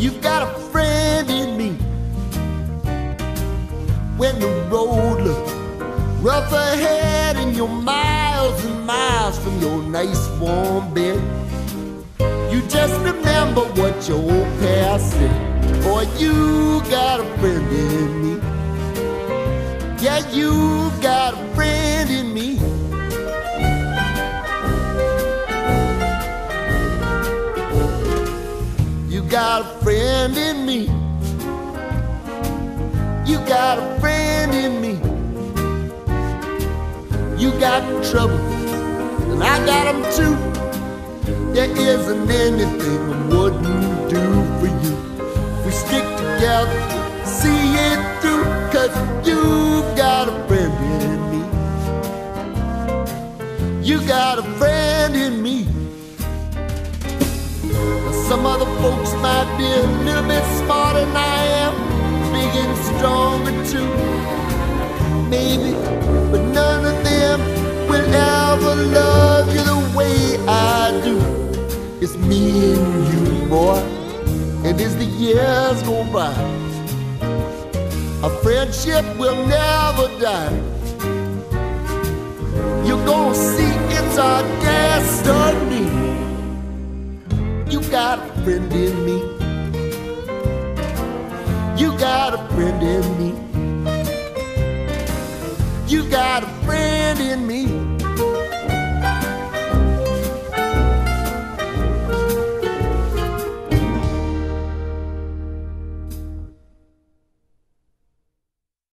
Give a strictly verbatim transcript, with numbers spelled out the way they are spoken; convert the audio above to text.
You got a friend in me. When the road looks rough ahead and you're miles and miles from your nice warm bed, you just remember what your old past said. Boy, you got a friend in me. Yeah, you got a friend in me. You got a friend in me. You got a friend in me. You got trouble, and I got them too. There isn't anything I wouldn't do for you. We stick together, see it through, 'cause you got a friend in me. You got a friend in me. Now, some other folks might be a little bit smarter than I am, big and stronger too, maybe, but none of them will ever love you the way I do. It's me and you, boy, and as the years go by, our friendship will never die. You're gonna see it's our destiny. You got a friend in me.